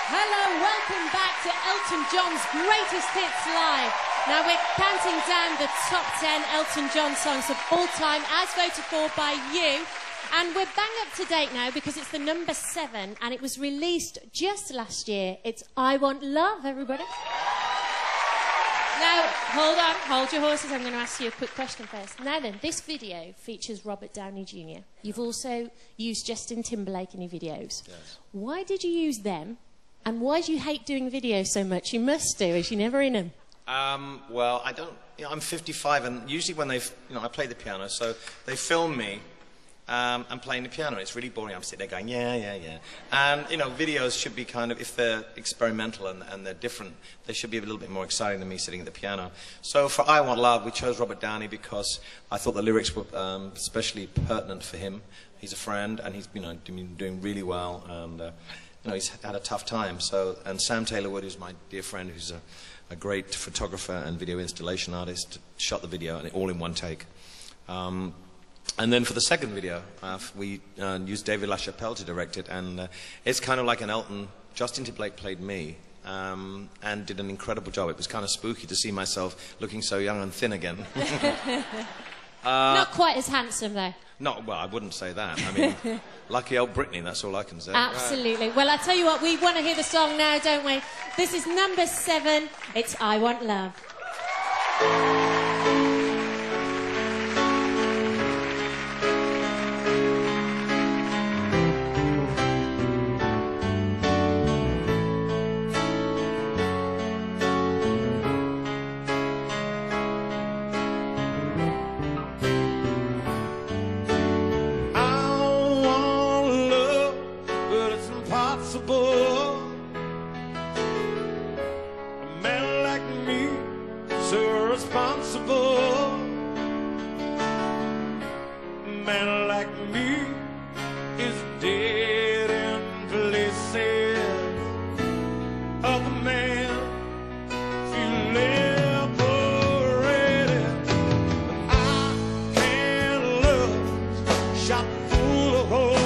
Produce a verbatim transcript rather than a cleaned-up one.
Hello, welcome back to Elton John's Greatest Hits Live. Now we're counting down the top ten Elton John songs of all time as voted for by you. And we're bang up to date now because it's the number seven and it was released just last year. It's I Want Love, everybody. Now, hold on, hold your horses. I'm going to ask you a quick question first. Now then, this video features Robert Downey Junior You've also used Justin Timberlake in your videos. Yes. Why did you use them? And why do you hate doing videos so much? You must do, as you're never in them. Um, well, I don't... You know, I'm fifty-five, and usually when they... You know, I play the piano, so they film me um, and playing the piano. It's really boring. I'm sitting there going, yeah, yeah, yeah. And, you know, videos should be kind of... If they're experimental and, and they're different, they should be a little bit more exciting than me sitting at the piano. So for I Want Love, we chose Robert Downey because I thought the lyrics were um, especially pertinent for him. He's a friend, and he's, you know, been doing really well, and... Uh, You know, he's had a tough time. So, and Sam Taylor-Wood, who's my dear friend, who's a, a great photographer and video installation artist, shot the video and all in one take. Um, and then for the second video, uh, we uh, used David LaChapelle to direct it, and uh, it's kind of like an Elton. Justin Timberlake played me um, and did an incredible job. It was kind of spooky to see myself looking so young and thin again. uh, Not quite as handsome, though. Not well. I wouldn't say that. I mean. Lucky old Britney, that's all I can say. Absolutely. Right. Well, I tell you what, we want to hear the song now, don't we? This is number seven. It's I Want Love. A man like me, so responsible. A man like me is dead in places. Other men feel liberated, but I can't love shot full of holes.